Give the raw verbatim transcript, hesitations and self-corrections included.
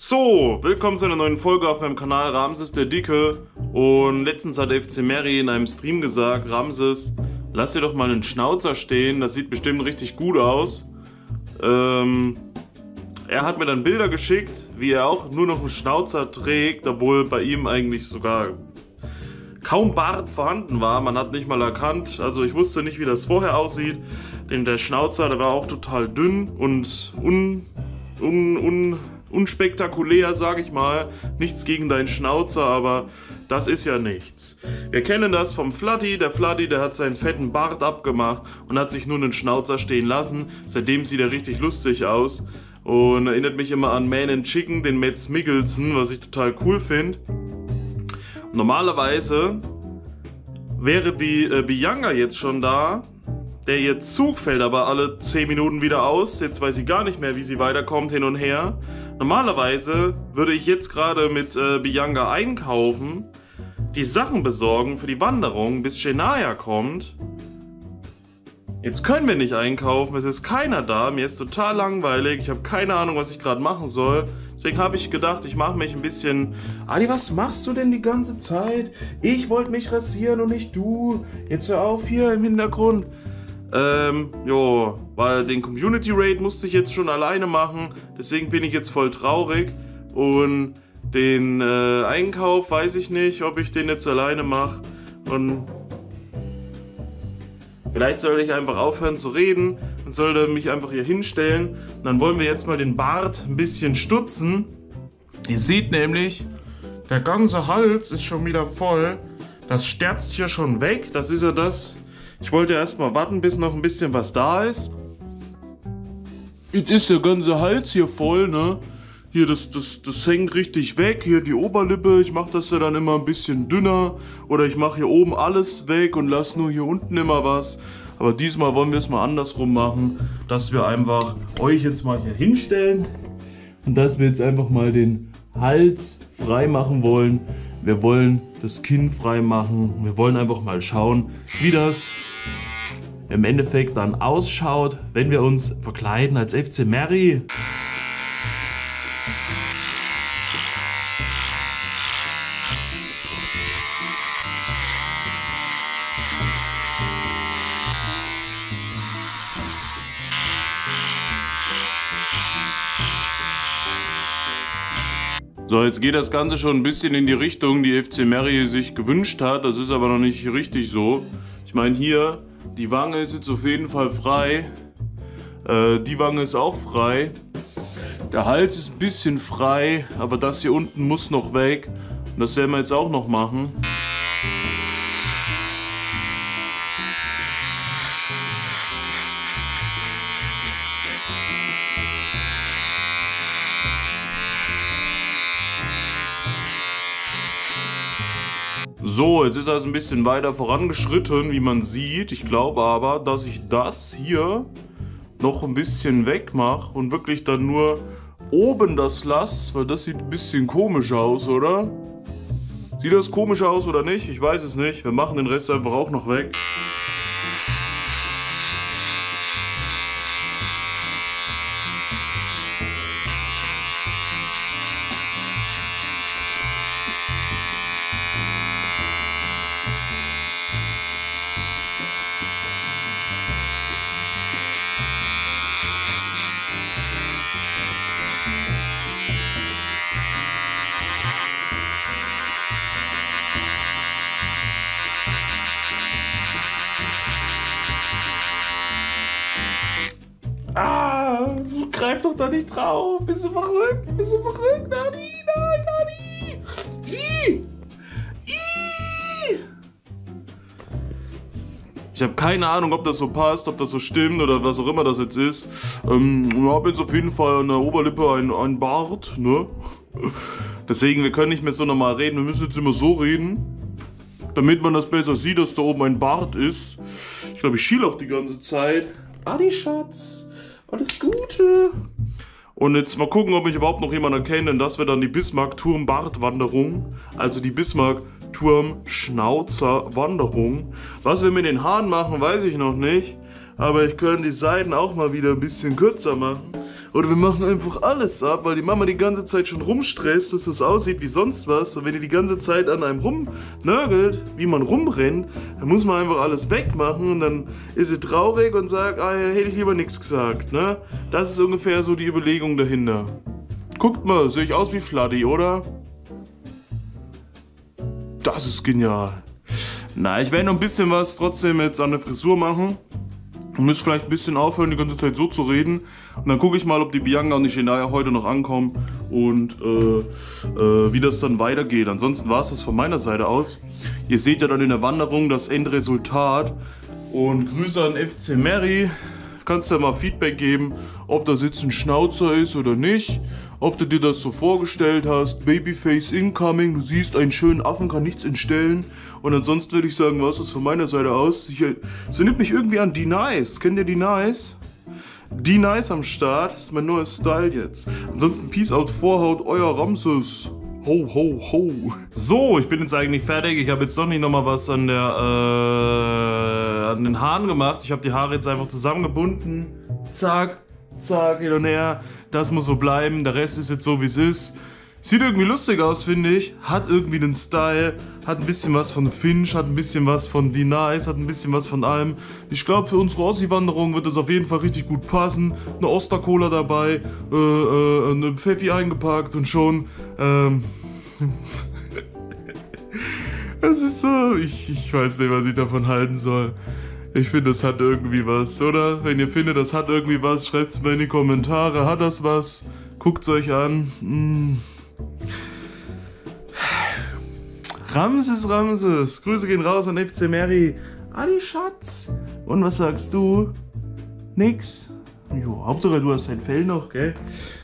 So, willkommen zu einer neuen Folge auf meinem Kanal Ramses der Dicke. Und letztens hat F C Mary in einem Stream gesagt: Ramses, lass dir doch mal einen Schnauzer stehen, das sieht bestimmt richtig gut aus. Ähm, er hat mir dann Bilder geschickt, wie er auch nur noch einen Schnauzer trägt, obwohl bei ihm eigentlich sogar kaum Bart vorhanden war. Man hat nicht mal erkannt, also ich wusste nicht, wie das vorher aussieht. Denn der Schnauzer, der war auch total dünn und un... un... un unspektakulär, sag ich mal. Nichts gegen deinen Schnauzer, aber das ist ja nichts. Wir kennen das vom Fladdy. Der Fladdy, der hat seinen fetten Bart abgemacht und hat sich nur einen Schnauzer stehen lassen. Seitdem sieht er richtig lustig aus und erinnert mich immer an Man and Chicken, den Mads Mikkelsen, was ich total cool finde. Normalerweise wäre die äh, Bianca jetzt schon da. Der ihr Zug fällt aber alle zehn Minuten wieder aus. Jetzt weiß sie gar nicht mehr, wie sie weiterkommt, hin und her. Normalerweise würde ich jetzt gerade mit äh, Bianca einkaufen, die Sachen besorgen für die Wanderung, bis Shania kommt. Jetzt können wir nicht einkaufen, es ist keiner da, mir ist total langweilig, ich habe keine Ahnung, was ich gerade machen soll. Deswegen habe ich gedacht, ich mache mich ein bisschen... Adi, was machst du denn die ganze Zeit? Ich wollte mich rasieren und nicht du. Jetzt hör auf hier im Hintergrund. Ähm, jo, weil den Community Raid musste ich jetzt schon alleine machen, deswegen bin ich jetzt voll traurig und den äh, Einkauf weiß ich nicht, ob ich den jetzt alleine mache und vielleicht soll ich einfach aufhören zu reden und sollte mich einfach hier hinstellen und dann wollen wir jetzt mal den Bart ein bisschen stutzen. Ihr seht nämlich, der ganze Hals ist schon wieder voll, das sterzt hier schon weg, das ist ja das... Ich wollte erstmal warten, bis noch ein bisschen was da ist. Jetzt ist der ganze Hals hier voll, ne? Hier, das, das, das hängt richtig weg. Hier die Oberlippe, ich mache das ja dann immer ein bisschen dünner. Oder ich mache hier oben alles weg und lasse nur hier unten immer was. Aber diesmal wollen wir es mal andersrum machen, dass wir einfach euch jetzt mal hier hinstellen. Und dass wir jetzt einfach mal den Hals frei machen wollen. Wir wollen das Kinn frei machen. Wir wollen einfach mal schauen, wie das im Endeffekt dann ausschaut, wenn wir uns verkleiden als F C Mary. So, jetzt geht das Ganze schon ein bisschen in die Richtung, die F C Mary sich gewünscht hat. Das ist aber noch nicht richtig so. Ich meine hier, die Wange ist jetzt auf jeden Fall frei. Äh, die Wange ist auch frei. Der Hals ist ein bisschen frei, aber das hier unten muss noch weg. Und das werden wir jetzt auch noch machen. So, jetzt ist also ein bisschen weiter vorangeschritten, wie man sieht. Ich glaube aber, dass ich das hier noch ein bisschen wegmache und wirklich dann nur oben das lasse, weil das sieht ein bisschen komisch aus, oder? Sieht das komisch aus oder nicht? Ich weiß es nicht. Wir machen den Rest einfach auch noch weg. Ah, greif doch da nicht drauf. Bist du verrückt? Bist du verrückt, Nani? Nein, Nani. Ih! Ih! Ich habe keine Ahnung, ob das so passt, ob das so stimmt oder was auch immer das jetzt ist. Ähm, ich habe jetzt auf jeden Fall an der Oberlippe ein, ein Bart, ne? Deswegen, wir können nicht mehr so normal reden. Wir müssen jetzt immer so reden, damit man das besser sieht, dass da oben ein Bart ist. Ich glaube, ich schiele auch die ganze Zeit. Adi, Schatz. Alles Gute. Und jetzt mal gucken, ob ich überhaupt noch jemanden erkenne, denn das wäre dann die Bismarck-Turm-Bart-Wanderung. Also die Bismarck-Turm-Schnauzer-Wanderung. Was wir mit den Haaren machen, weiß ich noch nicht. Aber ich könnte die Seiten auch mal wieder ein bisschen kürzer machen. Oder wir machen einfach alles ab, weil die Mama die ganze Zeit schon rumstresst, dass das aussieht wie sonst was. Und wenn die die ganze Zeit an einem rumnörgelt, wie man rumrennt, dann muss man einfach alles wegmachen und dann ist sie traurig und sagt, ah, hätte ich lieber nichts gesagt, ne? Das ist ungefähr so die Überlegung dahinter. Guckt mal, sehe ich aus wie Fladdy, oder? Das ist genial. Na, ich werde noch ein bisschen was trotzdem jetzt an der Frisur machen. Und müsst vielleicht ein bisschen aufhören, die ganze Zeit so zu reden. Und dann gucke ich mal, ob die Bianca und die Shania heute noch ankommen und äh, äh, wie das dann weitergeht. Ansonsten war es das von meiner Seite aus. Ihr seht ja dann in der Wanderung das Endresultat. Und Grüße an F C Mary. Kannst ja mal Feedback geben, ob das jetzt ein Schnauzer ist oder nicht. Ob du dir das so vorgestellt hast. Babyface incoming, du siehst einen schönen Affen, kann nichts entstellen. Und ansonsten würde ich sagen, was ist von meiner Seite aus? Es nimmt mich irgendwie an D-Nice. Kennt ihr D-Nice? D-Nice am Start, das ist mein neuer Style jetzt. Ansonsten Peace out, Vorhaut, euer Ramses. Ho, ho, ho. So, ich bin jetzt eigentlich fertig. Ich habe jetzt doch nicht nochmal was an der, äh, an den Haaren gemacht. Ich habe die Haare jetzt einfach zusammengebunden. Zack, zack, hin und her. Das muss so bleiben. Der Rest ist jetzt so, wie es ist. Sieht irgendwie lustig aus, finde ich. Hat irgendwie einen Style. Hat ein bisschen was von Finch, hat ein bisschen was von D-Nice, hat ein bisschen was von allem. Ich glaube, für unsere Ossi-Wanderung wird das auf jeden Fall richtig gut passen. Eine Ostercola dabei, äh, äh, eine Pfeffi eingepackt und schon. Ähm Das ist so, ich, ich weiß nicht, was ich davon halten soll. Ich finde, das hat irgendwie was, oder? Wenn ihr findet, das hat irgendwie was, schreibt es mir in die Kommentare. Hat das was? Guckt es euch an. Mm. Ramses, Ramses. Grüße gehen raus an F C Mary. Adi Schatz. Und was sagst du? Nix? Jo, Hauptsache du hast dein Fell noch, gell?